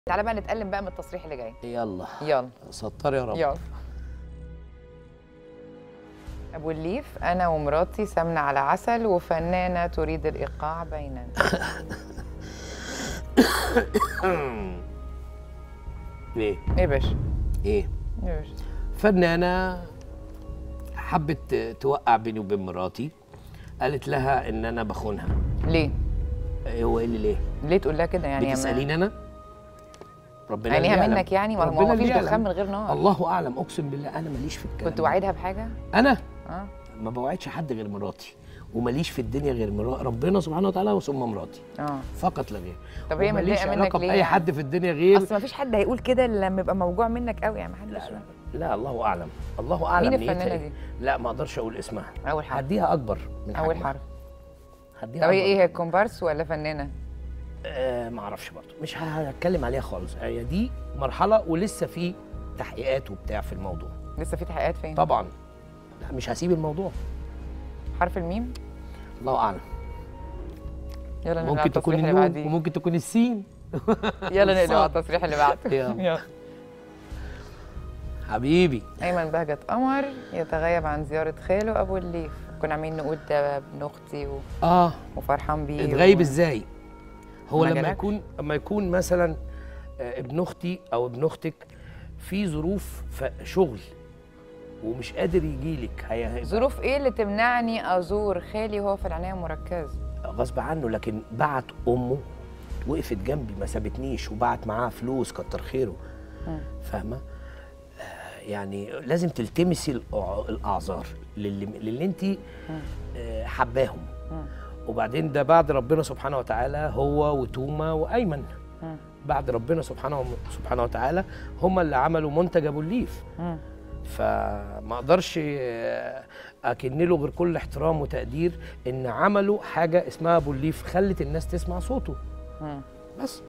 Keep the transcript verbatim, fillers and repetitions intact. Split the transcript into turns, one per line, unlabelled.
تعالى بقى نتألم بقى من التصريح اللي جاي.
يلا
يلا
ستار يا رب.
يلا. أبو الليف: أنا ومراتي سمنة على عسل وفنانة تريد الإيقاع بيننا.
ايه؟
إيه يا باشا؟
ايه؟
إيه يا باشا؟
فنانة حبت توقع بيني وبين مراتي، قالت لها ان انا بخونها.
ليه؟
ايه هو ايه اللي ليه؟
ليه تقول لها كده يعني؟
بتسأليني انا؟ ربنا
عينيها
اللي يعلم.
منك يعني؟ ما
ربنا
هو مفيش
اللي يعلم.
دخان من غير نار.
الله اعلم، اقسم بالله انا ماليش في الكلام.
كنت واعدها بحاجة؟
انا؟
اه
ما بوعدش حد غير مراتي، وماليش في الدنيا غير مرا... ربنا سبحانه وتعالى ثم مراتي.
اه
فقط لا غير.
طب هي
وماليش
متضايقة منك
علاقة
ليه
بأي
يعني؟
حد في الدنيا غير.
اصل مفيش حد هيقول كده الا لما يبقى موجوع منك قوي يعني. محدش.
لا لا لا، الله اعلم، الله اعلم.
مين
نيتها
الفنانة
إيه.
دي؟
لا ما اقدرش اقول اسمها.
اول حرف.
هديها اكبر من
اول
حجمها.
حرف.
هديها
طب هي
أكبر.
ايه، هي كومبارس ولا فنانة؟
آه ما اعرفش برضه، مش هتكلم عليها خالص. هي دي مرحله ولسه في تحقيقات وبتاع في الموضوع.
لسه في تحقيقات فين؟
طبعا. لا مش هسيب الموضوع.
حرف الميم؟
الله اعلم.
يلا نقلب على
ممكن تكون
التصريح اللي
النون
بعديه.
وممكن تكون السين.
يلا نقلب على التصريح اللي بعده.
يلا.
يلا.
حبيبي.
أيمن بهجت قمر يتغيب عن زيارة خاله أبو الليف. كنا عاملين نقول ده ابن أختي و...
اه
وفرحان بيه.
اتغيب
و...
ازاي؟ هو
ما
لما
جالكش؟
يكون لما يكون مثلا آه، ابن اختي او ابن اختك في ظروف ف- شغل ومش قادر يجيلك، هي
ظروف إيه اللي تمنعني أزور خالي وهو في العناية المركزة؟
غصب عنه، لكن بعت امه وقفت جنبي ما سابتنيش وبعت معاها فلوس كتر خيره. فاهمه؟ آه، يعني لازم تلتمسي الأع- الاعذار للي, للي انت آه، حباهم. وبعدين ده بعد ربنا سبحانه وتعالى، هو وتوما وايمن. بعد ربنا سبحانه سبحانه وتعالى هم اللي عملوا منتج ابو الليف. فما اقدرش آه، اكن له غير كل احترام وتقدير ان عملوا حاجه اسمها ابو الليف خلت الناس تسمع صوته. بس